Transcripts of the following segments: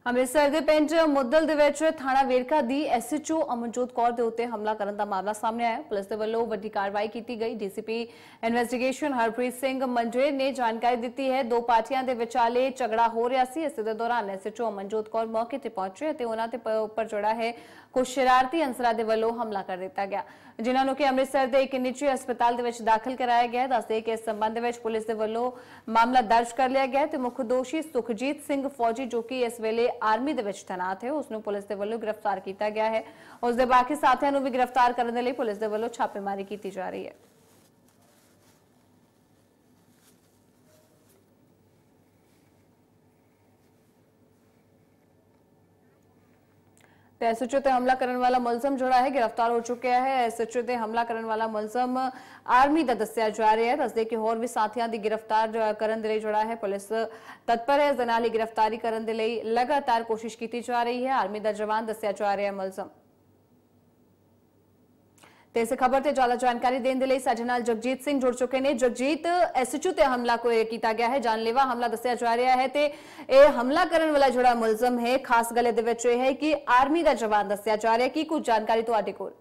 ਅੰਮ੍ਰਿਤਸਰ ਦੇ ਪਿੰਡ ਮੁੱਦਲ ਦੇ ਵਿੱਚ ਥਾਣਾ ਵੇਰਕਾ ਦੀ ਐਸਐਚਓ ਅਮਨਜੋਤ ਕੌਰ ਦੇ ਉੱਤੇ ਹਮਲਾ ਕਰਨ ਦਾ ਮਾਮਲਾ ਸਾਹਮਣੇ ਆਇਆ। ਪੁਲਿਸ ਦੇ ਵੱਲੋਂ ਵੱਡੀ ਕਾਰਵਾਈ ਕੀਤੀ ਗਈ। ਡੀਸੀਪੀ ਇਨਵੈਸਟੀਗੇਸ਼ਨ ਹਰਪ੍ਰੀਤ ਸਿੰਘ ਮੰਜੇਰ ਨੇ ਜਾਣਕਾਰੀ ਦਿੱਤੀ ਹੈ। ਦੋ ਪਾਰਟੀਆਂ ਦੇ ਵਿਚਾਲੇ ਝਗੜਾ ਹੋ ਰਿਹਾ ਸੀ। ਇਸ ਦੇ ਦੌਰਾਨ ਐਸਐਚਓ ਅਮਨਜੋਤ ਕੌਰ ਮੌਕੇ ਤੇ ਪਹੁੰਚੇ ਅਤੇ ਉਹਨਾਂ ਦੇ ਉੱਪਰ ਜਿਹੜਾ ਹੈ ਕੁਝ ਸ਼ਰਾਰਤੀ ਅੰਸਰਾਂ ਦੇ ਵੱਲੋਂ ਹਮਲਾ ਕਰ ਦਿੱਤਾ ਗਿਆ, ਜਿਨ੍ਹਾਂ ਨੂੰ ਕਿ ਅੰਮ੍ਰਿਤਸਰ ਦੇ ਇੱਕ ਨਿੱਜੀ ਹਸਪਤਾਲ ਦੇ ਵਿੱਚ ਦਾਖਲ ਕਰਾਇਆ ਗਿਆ। ਦੱਸਦੇ ਕਿ ਇਸ ਸੰਬੰਧ ਵਿੱਚ ਪੁਲਿਸ ਦੇ ਵੱਲੋਂ ਮਾਮਲਾ ਦਰਜ ਕਰ ਲਿਆ ਗਿਆ ਤੇ ਮੁੱਖ ਦੋਸ਼ੀ ਸੁਖਜੀਤ ਸਿੰਘ ਫੌਜੀ ਜੋ ਕਿ ਇਸ ਵੇਲੇ ਆਰਮੀ ਦੇ ਵਿੱਚ ਤੈਨਾਤ ਹੈ, ਉਸ ਨੂੰ ਪੁਲਿਸ ਦੇ ਵੱਲੋਂ ਗ੍ਰਿਫਤਾਰ ਕੀਤਾ ਗਿਆ ਹੈ। ਉਸ ਦੇ ਬਾਕੀ ਸਾਥੀਆਂ ਨੂੰ ਵੀ ਗ੍ਰਿਫਤਾਰ ਕਰਨ ਦੇ ਲਈ ਪੁਲਿਸ ਦੇ ਵੱਲੋਂ ਛਾਪੇਮਾਰੀ ਕੀਤੀ ਜਾ ਰਹੀ ਹੈ। एसएचओ ते हमला करने वाला मुलजम जोड़ा है गिरफ्तार हो चुका है। एसएचओ ते हमला करने वाला मुलजम आर्मी का दस्या जा रहा है। दसदे कि होर भी साथियों की गिरफ्तार करने दे लई जोड़ा है पुलिस तत्पर है। इस दे नाल ही गिरफ्तारी करने दे लई लगातार कोशिश की जा रही है। आर्मी का जवान दस्या जा रहा है मुलजम। ਤੇ ਇਸ ਖਬਰ ਤੇ ਜ਼ਿਆਦਾ ਜਾਣਕਾਰੀ ਦੇਣ ਦੇ ਲਈ ਸਾਡੇ ਨਾਲ ਜਗਜੀਤ ਸਿੰਘ ਜੁੜ ਚੁੱਕੇ ਨੇ। ਜਗਜੀਤ, ਐਸਐਚਓ ਤੇ ਹਮਲਾ ਕੀਤਾ ਗਿਆ ਹੈ, ਜਾਨਲੇਵਾ ਹਮਲਾ ਦੱਸਿਆ ਜਾ ਰਿਹਾ ਹੈ ਤੇ ਇਹ ਹਮਲਾ ਕਰਨ ਵਾਲਾ ਜਿਹੜਾ ਮੁਲਜ਼ਮ ਹੈ ਖਾਸ ਗੱਲ ਦੇ ਵਿੱਚ ਇਹ ਹੈ ਕਿ ਆਰਮੀ ਦਾ ਜਵਾਨ ਦੱਸਿਆ ਜਾ ਰਿਹਾ। ਕੀ ਕੁਝ ਜਾਣਕਾਰੀ ਤੁਹਾਡੇ ਕੋਲ?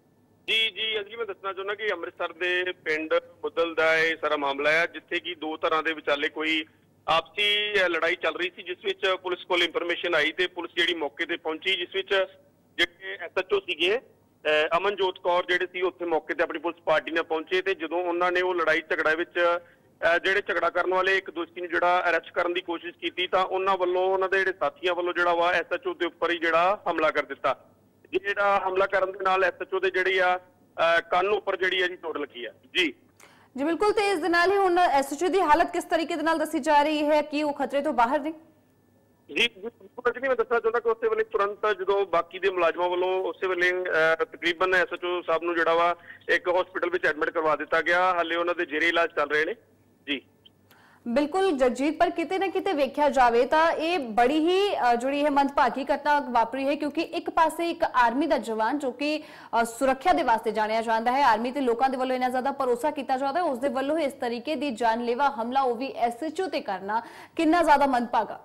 ਜੀ ਅੱਜ ਮੈਂ ਦੱਸਣਾ ਚਾਹੁੰਦਾ ਕਿ ਅੰਮ੍ਰਿਤਸਰ ਦੇ ਪਿੰਡ ਮੁੱਦਲ ਦਾ ਇਹ ਸਾਰਾ ਮਾਮਲਾ ਹੈ, ਜਿੱਥੇ ਕਿ ਦੋ ਧਿਰਾਂ ਦੇ ਵਿਚਾਲੇ ਕੋਈ ਆਪਸੀ ਲੜਾਈ ਚੱਲ ਰਹੀ ਸੀ, ਜਿਸ ਵਿੱਚ ਪੁਲਿਸ ਕੋਲ ਇਨਫੋਰਮੇਸ਼ਨ ਆਈ ਤੇ ਪੁਲਿਸ ਜਿਹੜੀ ਮੌਕੇ ਤੇ ਪਹੁੰਚੀ, ਜਿਸ ਵਿੱਚ ਜਿਹੜੇ ਐਸਐਚਓ ਸੀਗੇ ਅਮਨਜੋਤ ਕੌਰ ਜਿਹੜੇ ਸੀ ਉੱਥੇ ਮੌਕੇ ਤੇ ਆਪਣੀ ਪੁਲਿਸ ਪਾਰਟੀ ਨਾਲ ਪਹੁੰਚੇ ਤੇ ਜਦੋਂ ਉਹਨਾਂ ਨੇ ਉਹ ਲੜਾਈ ਝਗੜਾ ਵਿੱਚ ਜਿਹੜੇ ਝਗੜਾ ਕਰਨ ਵਾਲੇ ਇੱਕ ਦੋਸ਼ੀ ਨੂੰ ਜਿਹੜਾ ਅਰੈਸਟ ਕਰਨ ਦੀ ਕੋਸ਼ਿਸ਼ ਕੀਤੀ ਤਾਂ ਉਹਨਾਂ ਵੱਲੋਂ ਉਹਨਾਂ ਦੇ ਜਿਹੜੇ ਸਾਥੀਆਂ ਵੱਲੋਂ ਜਿਹੜਾ ਵਾ ਐਸਐਚਓ ਦੇ ਉੱਪਰ ਹੀ ਜਿਹੜਾ ਹਮਲਾ ਕਰ ਦਿੱਤਾ। ਜਿਹੜਾ ਹਮਲਾ ਕਰਨ ਦੇ ਨਾਲ ਐਸਐਚਓ ਦੇ ਜਿਹੜੀ ਆ ਕੰਨ ਉੱਪਰ ਜਿਹੜੀ ਆ ਜੀ ਚੋਟ ਲੱਗੀ ਆ। ਜੀ ਬਿਲਕੁਲ, ਤੇ ਇਸ ਦੇ ਨਾਲ ਹੀ ਹੁਣ ਐਸਐਚਓ ਦੀ ਹਾਲਤ ਕਿਸ ਤਰੀਕੇ ਦੇ ਨਾਲ ਦੱਸੀ ਜਾ ਰਹੀ ਹੈ ਕਿ ਉਹ ਖਤਰੇ ਤੋਂ ਬਾਹਰ ਨੇ? ਜੀ ਮੈਂ ਦੱਸਣਾ ਚਾਹੁੰਦਾ ਕਿ ਉਸੇ ਵੇਲੇ ਤੁਰੰਤ ਜਦੋਂ ਬਾਕੀ ਦੇ ਮੁਲਾਜ਼ਮਾਂ ਵੱਲੋਂ ਉਸੇ ਵੇਲੇ ਤਕਰੀਬਨ ਐਸਐਚਓ ਸਾਹਿਬ ਨੂੰ ਜਿਹੜਾ ਵਾ ਇੱਕ ਹਸਪੀਟਲ ਵਿੱਚ ਐਡਮਿਟ ਕਰਵਾ ਦਿੱਤਾ ਗਿਆ। ਹਾਲੇ ਉਹਨਾਂ ਦੇ ਜੇਰੇ ਇਲਾਜ ਚੱਲ ਰਹੇ ਨੇ। ਜੀ ਬਿਲਕੁਲ ਜਗਜੀਤ, ਪਰ ਕਿਤੇ ਨਾ ਕਿਤੇ ਵੇਖਿਆ ਜਾਵੇ ਤਾਂ ਇਹ ਬੜੀ ਹੀ ਜਿਹੜੀ ਹੈ ਮੰਦਭਾਗੀ ਘਟਨਾ ਵਾਪਰੀ ਹੈ, ਕਿਉਂਕਿ ਇੱਕ ਪਾਸੇ ਇੱਕ ਆਰਮੀ ਦਾ ਜਵਾਨ ਜੋ ਕਿ ਸੁਰੱਖਿਆ ਦੇ ਵਾਸਤੇ ਜਾਣਿਆ ਜਾਂਦਾ ਹੈ, ਆਰਮੀ ਤੇ ਲੋਕਾਂ ਦੇ ਵੱਲੋਂ ਇੰਨਾ ਜ਼ਿਆਦਾ ਭਰੋਸਾ ਕੀਤਾ ਜਾਂਦਾ ਹੈ, ਉਸ ਦੇ ਵੱਲੋਂ ਇਸ ਤਰੀਕੇ ਦੀ ਜਾਨਲੇਵਾ ਹਮਲਾ ਉਹ ਵੀ ਐਸਐਚਓ ਤੇ ਕਰਨਾ ਕਿੰਨਾ ਜ਼ਿਆਦਾ ਮੰਦਭਾਗਾ।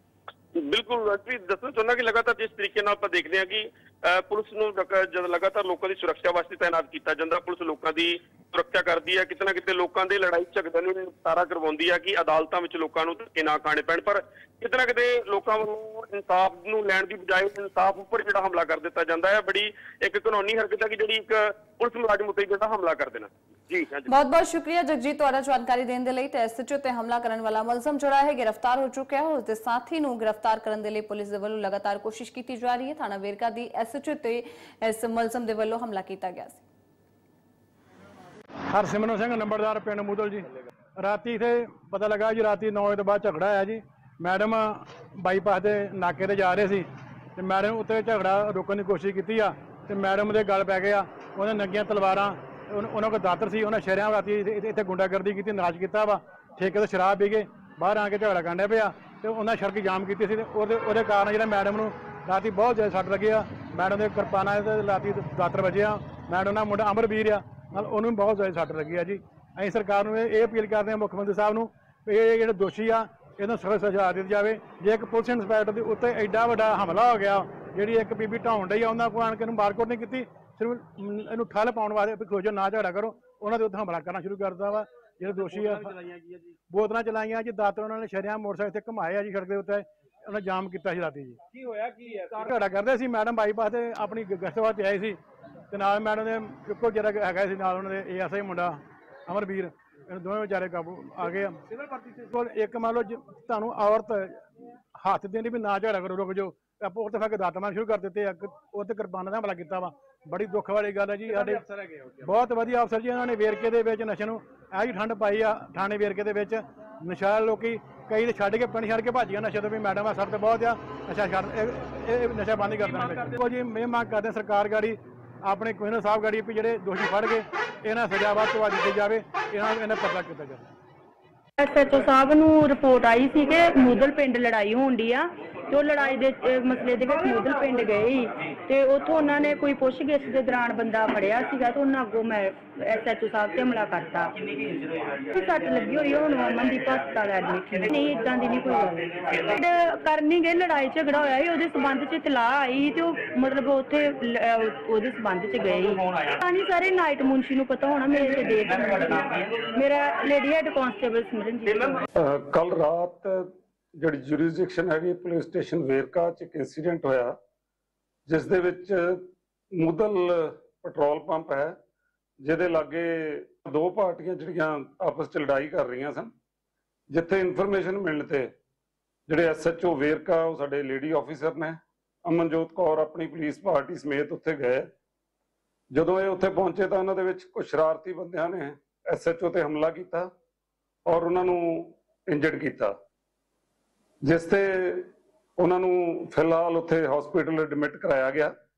ਬਿਲਕੁਲ ਦੱਸਣਾ ਚਾਹੁੰਦਾ ਕਿ ਲਗਾਤਾਰ ਜਿਸ ਤਰੀਕੇ ਨਾਲ ਆਪਾਂ ਦੇਖਦੇ ਹਾਂ ਕਿ ਪੁਲਿਸ ਨੂੰ ਜਦ ਲਗਾਤਾਰ ਲੋਕਾਂ ਦੀ ਸੁਰੱਖਿਆ ਵਾਸਤੇ ਤਾਇਨਾਤ ਕੀਤਾ ਜਾਂਦਾ, ਪੁਲਿਸ ਲੋਕਾਂ ਦੀ ਸੁਰੱਖਿਆ ਕਰਦੀ ਹੈ, ਕਿਤੇ ਨਾ ਕਿਤੇ ਲੋਕਾਂ ਦੇ ਲੜਾਈ ਝਗੜੇ ਨੂੰ ਨਿਪਟਾਰਾ ਕਰਵਾਉਂਦੀ ਹੈ ਕਿ ਅਦਾਲਤਾਂ ਵਿੱਚ ਲੋਕਾਂ ਨੂੰ ਧੱਕੇ ਨਾ ਖਾਣੇ ਪੈਣ, ਪਰ ਕਿਤੇ ਨਾ ਕਿਤੇ ਲੋਕਾਂ ਵੱਲੋਂ ਇਨਸਾਫ ਨੂੰ ਲੈਣ ਦੀ ਬਜਾਏ ਇਨਸਾਫ ਉੱਪਰ ਜਿਹੜਾ ਹਮਲਾ ਕਰ ਦਿੱਤਾ ਜਾਂਦਾ ਹੈ। ਬੜੀ ਇੱਕ ਕਾਨੂੰਨੀ ਹਰਕਤ ਹੈ ਕਿ ਜਿਹੜੀ ਇੱਕ ਪੁਲਿਸ ਮੁਲਾਜ਼ਮ ਉੱਤੇ ਜਿਹੜਾ ਹਮਲਾ ਕਰ ਦੇਣਾ। ਜੀ बहुत बहुत शुक्रिया जगजीत ਤੁਹਾਡਾ जानकारी देने ਦੇ ਲਈ। ਤੇ ਐਸਐਚਓ ਤੇ ਹਮਲਾ ਕਰਨ ਵਾਲਾ ਮੁਲਜ਼ਮ ਜਿਹੜਾ ਹੈ ਗ੍ਰਿਫਤਾਰ ਹੋ ਚੁੱਕਿਆ ਹੈ। ਉਸ ਦੇ ਸਾਥੀ ਨੂੰ ਗ੍ਰਿਫਤਾਰ ਕਰਨ ਦੇ ਲਈ ਪੁਲਿਸ ਦੇ ਵੱਲੋਂ ਲਗਾਤਾਰ ਕੋਸ਼ਿਸ਼ ਕੀਤੀ ਜਾ ਰਹੀ ਹੈ। ਥਾਣਾ ਵੇਰਕਾ ਦੀ ਐਸਐਚਓ ਤੇ ਇਸ ਮੁਲਜ਼ਮ ਦੇ ਵੱਲੋਂ ਹਮਲਾ ਕੀਤਾ ਗਿਆ ਸੀ। ਹਰਸਿਮਰਨ ਸਿੰਘ ਨੰਬਰਦਾਰ ਪਿੰਡ ਮੁੱਦਲ ਜੀ। ਰਾਤੀ ਇਥੇ ਪਤਾ ਲੱਗਾ ਜੀ ਰਾਤੀ 9 ਵਜੇ ਤੋਂ ਬਾਅਦ ਝਗੜਾ ਆਇਆ ਜੀ। ਮੈਡਮ ਬਾਈਪਾਸ ਦੇ ਨਾਕੇ ਤੇ ਜਾ ਰਹੇ ਸੀ ਤੇ ਮੈਡਮ ਉੱਤੇ ਝਗੜਾ ਰੋਕਣ ਦੀ ਕੋਸ਼ਿਸ਼ ਕੀਤੀ ਆ ਤੇ ਮੈਡਮ ਦੇ ਗਲ ਪੈ ਗਿਆ। ਉਹਨੇ ਨੰਗੀਆਂ ਤਲਵਾਰਾਂ, ਉਹਨਾਂ ਕੋਲ ਦਾਤਰ ਸੀ, ਉਹਨਾਂ ਸ਼ਹਿਰਾਂ ਰਾਤੀ ਇੱਥੇ ਗੁੰਡਾਗਰਦੀ ਕੀਤੀ, ਨਾਚ ਕੀਤਾ ਵਾ, ਠੇਕੇ ਤੋਂ ਸ਼ਰਾਬ ਪੀ ਕੇ ਬਾਹਰ ਆ ਕੇ ਝਗੜਾ ਕਰਨ ਪਿਆ ਤੇ ਉਹਨਾਂ ਸੜਕ ਜਾਮ ਕੀਤੀ ਸੀ ਤੇ ਉਹਦੇ ਕਾਰਨ ਜਿਹੜਾ ਮੈਡਮ ਨੂੰ ਰਾਤੀ ਬਹੁਤ ਜ਼ਿਆਦਾ ਸੱਟ ਲੱਗੀ ਆ। ਮੈਡਮ ਦੇ ਕਿਰਪਾਨਾਂ ਤੇ ਰਾਤੀ ਦਾਤਰ ਵੱਜਿਆ। ਮੈਡਮ ਦਾ ਮੁੰਡਾ ਅਮਰਵੀਰ ਆ, ਨਾਲ ਉਹਨੂੰ ਬਹੁਤ ਜ਼ਿਆਦਾ ਸੱਟ ਲੱਗੀ ਆ ਜੀ। ਅਸੀਂ ਸਰਕਾਰ ਨੂੰ ਇਹ ਅਪੀਲ ਕਰਦੇ ਹਾਂ, ਮੁੱਖ ਮੰਤਰੀ ਸਾਹਿਬ ਨੂੰ, ਇਹ ਜਿਹੜੇ ਦੋਸ਼ੀ ਆ ਇਹਨਾਂ ਸਖਤ ਸਜ਼ਾ ਦਿੱਤੀ ਜਾਵੇ। ਜੇ ਇੱਕ ਪੁਲਿਸ ਇੰਸਪੈਕਟਰ ਦੇ ਉੱਤੇ ਐਡਾ ਵੱਡਾ ਹਮਲਾ ਹੋ ਗਿਆ, ਜਿਹੜੀ ਇੱਕ ਬੀਬੀ ਢਾਉਣ ਡਈ ਆ, ਉਹਨਾਂ ਕੋਲ ਆਣ ਕੇ ਇਹਨੂੰ ਮਾਰਕੁੱਟ ਨਹੀਂ ਕੀਤੀ, ਸਿਰਫ ਇਹਨੂੰ ਠੱਲ ਪਾਉਣ ਵਾਸਤੇ ਖੋਜੋ ਨਾ ਝਗੜਾ ਕਰੋ, ਉਹਨਾਂ ਦੇ ਉੱਤੇ ਹਮਲਾ ਕਰਨਾ ਸ਼ੁਰੂ ਕਰ ਦਿੱਤਾ ਵਾ। ਜਿਹੜੇ ਦੋਸ਼ੀ ਆ ਬੋਤਲਾਂ ਚਲਾਈਆਂ ਜੀ, ਦਾਤਰ ਉਹਨਾਂ ਨੇ ਸ਼ਰਿਆਂ ਮੋਟਰਸਾਈਕਲ ਤੇ ਘੁਮਾਏ ਆ ਜੀ ਸੜਕ ਦੇ ਉੱਤੇ, ਉਹਨਾਂ ਜਾਮ ਕੀਤਾ ਸੀ ਰਾਤੀ ਜੀ। ਕੀ ਹੋਇਆ ਕੀ ਹੈ? ਝਗੜਾ ਕਰਦੇ ਸੀ। ਮੈਡਮ ਬਾਈਪਾਸ ਤੇ ਆਪਣੀ ਗਸ਼ਤ ਵਾਸਤੇ ਆਏ ਸੀ ਤੇ ਨਾਲ ਮੈਡਮ ਦੇ ਇੱਕੋ ਜਿਹੜਾ ਹੈਗਾ ਸੀ ਨਾਲ ਉਹਨਾਂ ਦੇ ਏਐਸਆਈ ਮੁੰਡਾ ਅਮਰਵੀਰ, ਇਹਨਾਂ ਦੋਵੇਂ ਵਿਚਾਰੇ ਕਾਬੂ ਆ ਗਏ ਆ। ਕੋਲ ਇੱਕ ਮੰਨ ਲਓ ਤੁਹਾਨੂੰ ਔਰਤ ਹੱਥ ਦੇਣੀ ਵੀ ਨਾ ਝਗੜਾ ਕਰੋ, ਰੁਕ ਜਾਓ, ਆਪੋ ਉੱਤੇ ਫਿਰ ਦਾਤ ਮਾਰਨ ਸ਼ੁਰੂ ਕਰ ਦਿੱਤੇ ਆ। ਉੱਤੇ ਕਿਰਪਾਨਾਂ ਦਾ ਹਮਲਾ ਕੀਤਾ ਵਾ। ਬੜੀ ਦੁੱਖ ਵਾਲੀ ਗੱਲ ਹੈ ਜੀ। ਸਾਡੇ ਬਹੁਤ ਵਧੀਆ ਅਫਸਰ ਜੀ, ਇਹਨਾਂ ਨੇ ਵੇਰਕੇ ਦੇ ਵਿੱਚ ਨਸ਼ੇ ਨੂੰ ਇਹ ਜੀ ਠੰਡ ਪਾਈ ਆ। ਥਾਣੇ ਵੇਰਕੇ ਦੇ ਵਿੱਚ ਨਸ਼ਾ ਲੋਕੀ ਕਈ ਤੇ ਛੱਡ ਕੇ ਪਿੰਡ ਛੱਡ ਕੇ ਭੱਜ ਗਿਆ ਨਸ਼ੇ ਤੋਂ ਵੀ। ਮੈਡਮ ਆ ਸਰ ਤੇ ਬਹੁਤ ਆ ਨਸ਼ਾ ਛੱਡ, ਇਹ ਨਸ਼ਾ ਬੰਦ ਕਰ ਦੇਣਾ। ਦੇਖੋ ਜੀ, ਮੈਂ ਮੰਗ ਕਰਦੇ ਸਰਕਾਰ ਗਾੜੀ, ਆਪਣੇ ਕਮਿਸ਼ਨਰ ਸਾਹਿਬ ਗਾੜੀ ਵੀ ਜਿਹੜੇ ਦੋਸ਼ੀ ਫੜ ਗਏ ਇਹਨਾਂ ਸਜ਼ਾ ਵੱਧ ਤੋਂ ਵੱਧ ਦਿੱਤੀ ਜਾਵੇ, ਇਹਨਾਂ ਪਤਾ ਕੀਤਾ ਜਾਵੇ। ਐਸਐਚਓ ਸਾਹਿਬ ਨੂੰ ਰਿਪੋਰਟ ਆਈ ਸੀ ਕਿ ਮੁੱਦਲ ਪਿੰਡ ਲੜਾਈ ਹੋਣ ਦੀ ਆ ਤੇ ਉਹ ਲੜਾਈ ਦੇ ਮਸਲੇ ਦੇ ਵਿੱਚ ਮੁੱਦਲ ਪਿੰਡ ਗਏ ਸੀ ਤੇ ਉੱਥੋਂ ਉਹਨਾਂ ਨੇ ਕੋਈ ਪੁੱਛਗਿੱਛ ਦੇ ਦੌਰਾਨ ਬੰਦਾ ਫੜਿਆ ਸੀਗਾ ਤੇ ਉਹਨਾਂ ਅੱਗੋਂ ਮੈਂ SHO ਸਾਹਿਬ ਤੇ ਹਮਲਾ ਕਰਤਾ। ਸੱਟ ਲੱਗੀ ਹੋਈ ਹੁਣ ਅਮਨਦੀਪ ਹਸਪਤਾਲ ਐਡਮਿਟ ਨਹੀਂ, ਇਦਾਂ ਦੀ ਨਹੀਂ ਕੋਈ ਗੱਲ ਕਰਨੀ ਗਏ। ਲੜਾਈ ਝਗੜਾ ਹੋਇਆ ਸੀ ਉਹਦੇ ਸੰਬੰਧ ਚ ਇਤਲਾਹ ਆਈ ਤੇ ਉਹ ਮਤਲਬ ਉੱਥੇ ਉਹਦੇ ਸੰਬੰਧ ਚ ਗਏ ਸੀ। ਨਹੀਂ ਸਾਰੇ ਨਾਈਟ ਮੁੰਸ਼ੀ ਨੂੰ ਪਤਾ ਹੋਣਾ, ਮੇਰੇ ਤੇ ਦੇਖ ਮੇਰਾ ਲੇਡੀ ਹੈਡ ਕਾਂਸਟੇਬਲ ਸਿਮਰਨਜੀਤ। ਕੱਲ ਰਾਤ ਜਿਹੜੀ ਜੁਰਿਸਡਿਕਸ਼ਨ ਹੈਗੀ ਪੁਲਿਸ ਸਟੇਸ਼ਨ ਵੇਰਕਾ ਚ ਇੱਕ ਇੰਸੀਡੈਂਟ ਹੋਇਆ ਜਿਸ ਦੇ ਵਿੱਚ ਮੁੱਦਲ ਪੈਟਰੋਲ ਪੰਪ ਹੈ ਜਿਹਦੇ ਲਾਗੇ ਦੋ ਪਾਰਟੀਆਂ ਜਿਹੜੀਆਂ ਆਪਸ ਚ ਲੜਾਈ ਕਰ ਰਹੀਆਂ ਸਨ, ਜਿੱਥੇ ਇਨਫੋਰਮੇਸ਼ਨ ਮਿਲਣ ਤੇ ਜਿਹੜੇ SHO ਵੇਰਕਾ ਉਹ ਸਾਡੇ ਲੇਡੀ ਆਫੀਸਰ ਨੇ ਅਮਨਜੋਤ ਕੌਰ ਆਪਣੀ ਪੁਲਿਸ ਪਾਰਟੀ ਸਮੇਤ ਉੱਥੇ ਗਏ। ਜਦੋਂ ਇਹ ਉੱਥੇ ਪਹੁੰਚੇ ਤਾਂ ਉਹਨਾਂ ਦੇ ਵਿੱਚ ਕੁਝ ਸ਼ਰਾਰਤੀ ਬੰਦਿਆਂ ਨੇ SHO ਤੇ ਹਮਲਾ ਕੀਤਾ ਔਰ ਉਹਨਾਂ ਨੂੰ ਇੰਜਰਡ ਕੀਤਾ, ਜਿਸ ਤੇ ਉਹਨਾਂ ਨੂੰ ਫਿਲਹਾਲ ਉੱਥੇ ਹਸਪੀਟਲ ਐਡਮਿਟ ਕਰਾਇਆ ਗਿਆ।